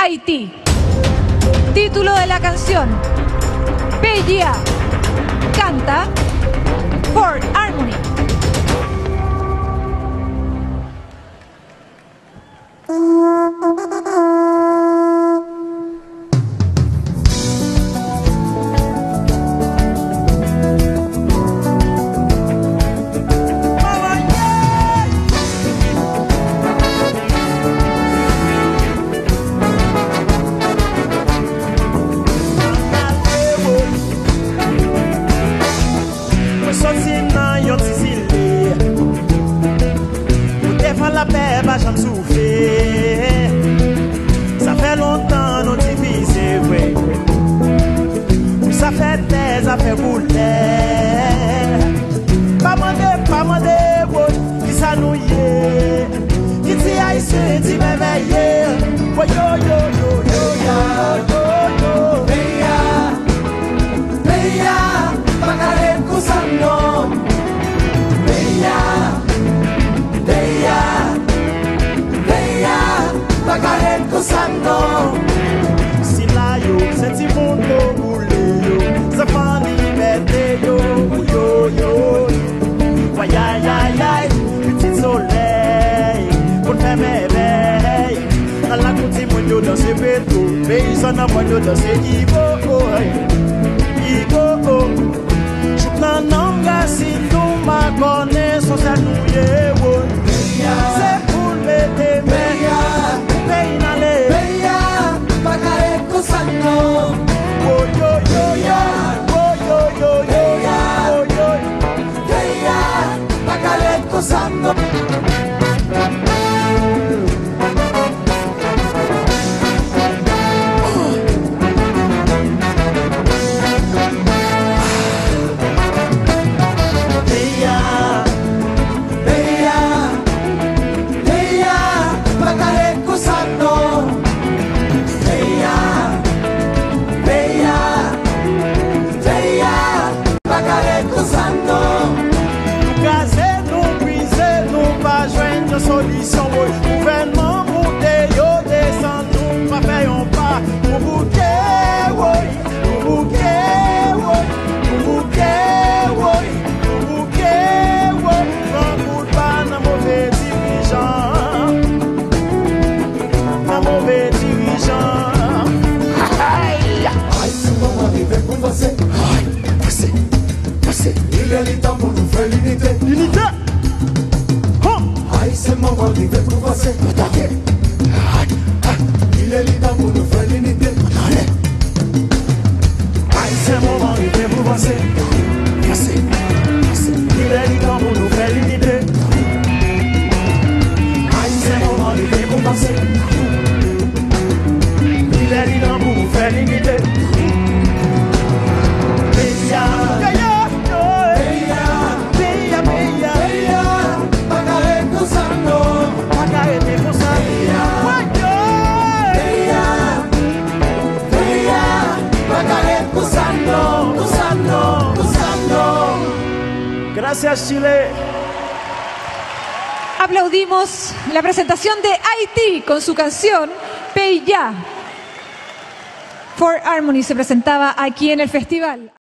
Haití. Título de la canción: Bella. Canta For Harmony. La paix, bah j'en souffre. Ça fait longtemps nous divisés, ouais. Ça fait des affaires boulettes. Pas mandé, ouais. Qui ça nous y est? Qui t'y a ici, t'y m'éveillé? Ouais, yo, yo, yo, yo, yo, yo. Bella, pagaré cosano. Pagaré cosano. Si la yo, c'est ti monde boule yo. Ça fait liberté yo, yo, yo. Ouais, aïe, aïe, aïe, petit soleil. Pour faire mes veilles. Dans la côte, mon yo dans ses pétos. Paysan dans mon yo dans ses Ivo. Ivo. Choup nan nanga si nous ma connaissons, ça nous y est. C'est pour l'été, pagaré cosano. oh yo yo yo, oh yo yo yo yo yo. Bella, pagaré cosano. Solution, gouvernement monté, yo descend, nous pas payons pas. Pour bouquet, oui, pour bouquet, oui, pour bouquet, oui, pour bouquet, oui. Quand vous pas dans mauvais dirigeant, dans mauvais dirigeant. Aïe, c'est le moment d'arriver pour passer. Passer. Il est le temps pour nous faire l'unité. L'unité. C'est le moment d'arriver pour passer. Il est le temps pour nous faire l'unité. C'est le moment d'arriver pour passer. Il est le temps pour nous faire l'unité. C'est le moment d'arriver pour passer. Il est le temps pour nous faire l'unité. Gracias, Chile. Aplaudimos la presentación de Haití con su canción Bella. For Harmony se presentaba aquí en el festival.